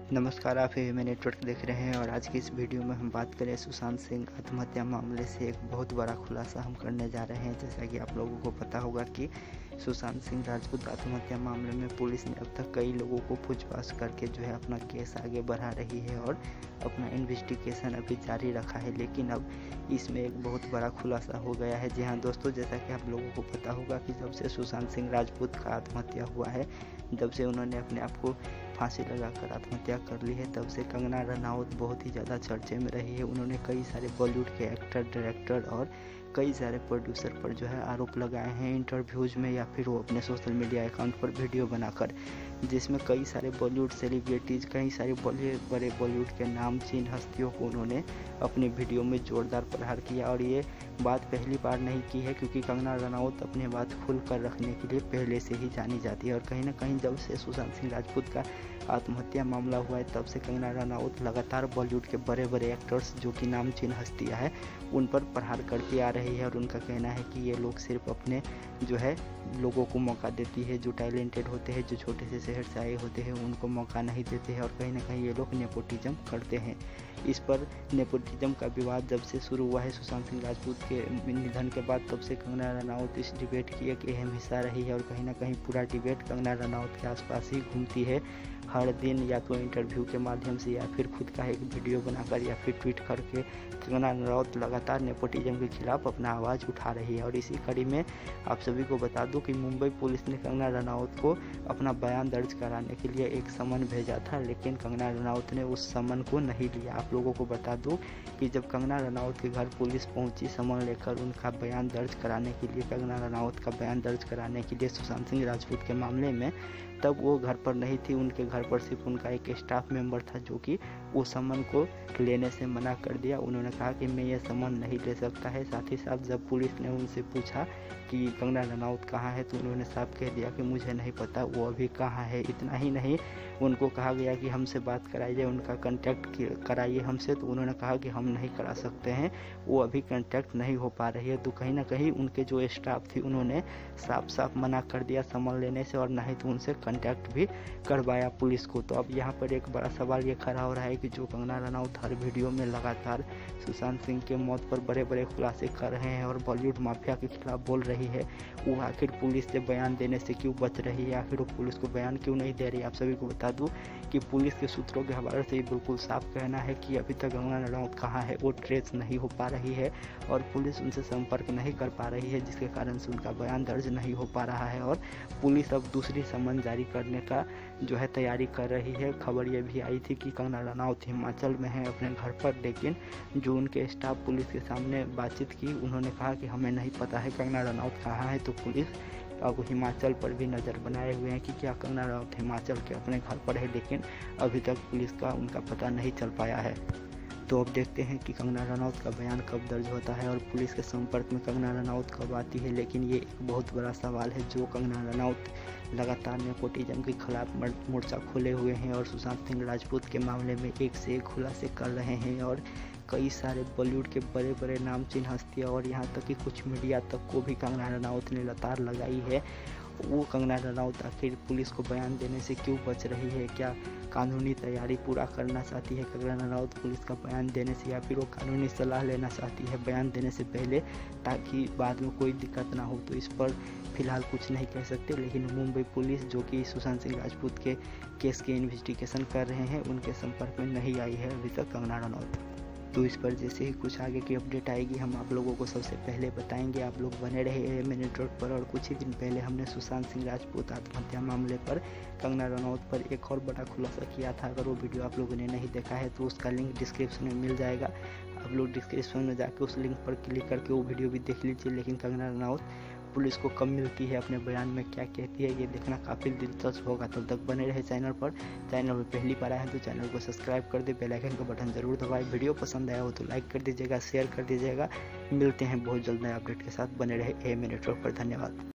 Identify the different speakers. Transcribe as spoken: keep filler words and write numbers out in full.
Speaker 1: नमस्कार, आप AMA network देख रहे हैं और आज की इस वीडियो में हम बात करें सुशांत सिंह आत्महत्या मामले से एक बहुत बड़ा खुलासा हम करने जा रहे हैं। जैसा कि आप लोगों को पता होगा कि सुशांत सिंह राजपूत आत्महत्या मामले में पुलिस ने अब तक कई लोगों को पूछताछ करके जो है अपना केस आगे बढ़ा रही है और अपना इन्वेस्टिगेशन अभी जारी रखा है। लेकिन अब इसमें एक बहुत बड़ा खुलासा हो गया है। जी हाँ दोस्तों, जैसा कि आप लोगों को पता होगा कि जब से सुशांत सिंह राजपूत का आत्महत्या हुआ है, जब से उन्होंने अपने आप को फांसी लगाकर आत्महत्या कर ली है, तब से कंगना रनौत बहुत ही ज़्यादा चर्चे में रही है। उन्होंने कई सारे बॉलीवुड के एक्टर, डायरेक्टर और कई सारे प्रोड्यूसर पर जो है आरोप लगाए हैं इंटरव्यूज़ में या फिर वो अपने सोशल मीडिया अकाउंट पर वीडियो बनाकर, जिसमें कई सारे बॉलीवुड सेलिब्रिटीज़, कई सारे बड़े बड़े बॉलीवुड के नामचीन हस्तियों को उन्होंने अपनी वीडियो में जोरदार प्रहार किया। और ये बात पहली बार नहीं की है, क्योंकि कंगना रनौत अपनी बात खुल कर रखने के लिए पहले से ही जानी जाती है। और कहीं ना कहीं जब से सुशांत सिंह राजपूत का आत्महत्या मामला हुआ है, तब से कंगना रनौत लगातार बॉलीवुड के बड़े बड़े एक्टर्स जो कि नामचीन हस्तियाँ हैं उन पर प्रहार करती आ रही है। और उनका कहना है कि ये लोग सिर्फ अपने जो है लोगों को मौका देती है, जो टैलेंटेड होते हैं, जो छोटे से शहर से आए होते हैं, उनको मौका नहीं देते हैं। और कहीं ना कहीं ये लोग नेपोटिज्म करते हैं। इस पर नेपोटिज्म का विवाद जब से शुरू हुआ है सुशांत सिंह राजपूत के निधन के बाद, तब से कंगना रनौत इस डिबेट की एक अहम हिस्सा रही है। और कहीं ना कहीं पूरा डिबेट कंगना रनौत के आसपास ही घूमती है। हर दिन या तो इंटरव्यू के माध्यम से या फिर खुद का एक वीडियो बनाकर या फिर ट्वीट करके कंगना रनौत लगातार नेपोटिज्म के खिलाफ अपना आवाज़ उठा रही है। और इसी कड़ी में आप सभी को बता दूं कि मुंबई पुलिस ने कंगना रनौत को अपना बयान दर्ज कराने के लिए एक समन भेजा था, लेकिन कंगना रनौत ने उस समन को नहीं लिया। आप लोगों को बता दूं कि जब कंगना रनौत के घर पुलिस पहुंची समन लेकर उनका बयान दर्ज कराने के लिए, कंगना रनौत का बयान दर्ज कराने के लिए सुशांत सिंह राजपूत के मामले में, तब वो घर पर नहीं थी। उनके घर पर सिर्फ उनका एक स्टाफ मेंबर था जो कि वो समन को लेने से मना कर दिया। उन्होंने कहा कि मैं ये समन नहीं ले सकता है। साथ ही साथ जब पुलिस ने उनसे पूछा कि कंगना रनौत कहाँ है, तो उन्होंने साफ कह दिया कि मुझे नहीं पता वो अभी कहाँ है। इतना ही नहीं, उनको कहा गया कि हमसे बात कराइए, उनका कांटेक्ट कराइए हमसे, तो उन्होंने कहा कि हम नहीं करा सकते हैं, वो अभी कांटेक्ट नहीं हो पा रही है। तो कहीं ना कहीं उनके जो स्टाफ थी उन्होंने साफ साफ मना कर दिया समन लेने से, और नहीं तो उनसे कांटेक्ट भी करवाया पुलिस को। तो अब यहाँ पर एक बड़ा सवाल ये खड़ा हो रहा है कि जो कंगना रनौत हर वीडियो में लगातार सुशांत सिंह के मौत पर बड़े बड़े खुलासे कर रहे हैं और बॉलीवुड माफिया के खिलाफ बोल रही है, वो आखिर पुलिस से बयान देने से क्यों बच रही है, आखिर वो पुलिस को बयान क्यों नहीं दे रही। आप सभी को बता दूं कि पुलिस के सूत्रों के हवाले से बिल्कुल साफ कहना है कि अभी तक कंगना रनौत कहाँ है वो ट्रेस नहीं हो पा रही है और पुलिस उनसे संपर्क नहीं कर पा रही है, जिसके कारण से उनका बयान दर्ज नहीं हो पा रहा है। और पुलिस अब दूसरी समन जारी करने का जो है तैयारी कर रही है। खबर ये भी आई थी कि कंगना रनौत हिमाचल में है अपने घर पर, लेकिन जो उनके स्टाफ पुलिस के सामने बातचीत की, उन्होंने कहा कि हमें नहीं पता है कंगना रनौत कहाँ है। तो पुलिस अब हिमाचल पर भी नज़र बनाए हुए हैं कि क्या कंगना रनौत हिमाचल के अपने घर पर है, लेकिन अभी तक पुलिस का उनका पता नहीं चल पाया है। तो अब देखते हैं कि कंगना रनौत का बयान कब दर्ज होता है और पुलिस के संपर्क में कंगना रनौत कब आती है। लेकिन ये एक बहुत बड़ा सवाल है। जो कंगना रनौत लगातार नेपोटिज्म के खिलाफ मोर्चा खोले हुए हैं और सुशांत सिंह राजपूत के मामले में एक से एक खुलासे कर रहे हैं, और कई सारे बॉलीवुड के बड़े बड़े नामचीन हस्तियाँ और यहाँ तक कि कुछ मीडिया तक को भी कंगना रनौत ने लतार लगाई है। वो कंगना रनौत आखिर पुलिस को बयान देने से क्यों बच रही है? क्या कानूनी तैयारी पूरा करना चाहती है कंगना रनौत पुलिस का बयान देने से, या फिर वो कानूनी सलाह लेना चाहती है बयान देने से पहले, ताकि बाद में कोई दिक्कत ना हो? तो इस पर फिलहाल कुछ नहीं कह सकते। लेकिन मुंबई पुलिस जो कि सुशांत सिंह राजपूत के केस के इन्वेस्टिगेशन कर रहे हैं, उनके संपर्क में नहीं आई है अभी तक कंगना रनौत। तो इस पर जैसे ही कुछ आगे की अपडेट आएगी हम आप लोगों को सबसे पहले बताएंगे। आप लोग बने रहे एएमए नेटवर्क पर। और कुछ ही दिन पहले हमने सुशांत सिंह राजपूत आत्महत्या मामले पर कंगना रनौत पर एक और बड़ा खुलासा किया था। अगर वो वीडियो आप लोगों ने नहीं देखा है तो उसका लिंक डिस्क्रिप्शन में मिल जाएगा। आप लोग डिस्क्रिप्शन में जाके उस लिंक पर क्लिक करके वो वीडियो भी देख लीजिए। लेकिन कंगना रनौत पुलिस को कब मिलती है, अपने बयान में क्या कहती है, ये देखना काफ़ी दिलचस्प होगा। तब तक बने रहे चैनल पर। चैनल में पहली बार आए हैं तो चैनल को सब्सक्राइब कर दे, बेल आइकन का बटन जरूर दबाएं। वीडियो पसंद आया हो तो लाइक कर दीजिएगा, शेयर कर दीजिएगा। मिलते हैं बहुत जल्द नए अपडेट के साथ। बने रहे एएमए नेटवर्क पर। धन्यवाद।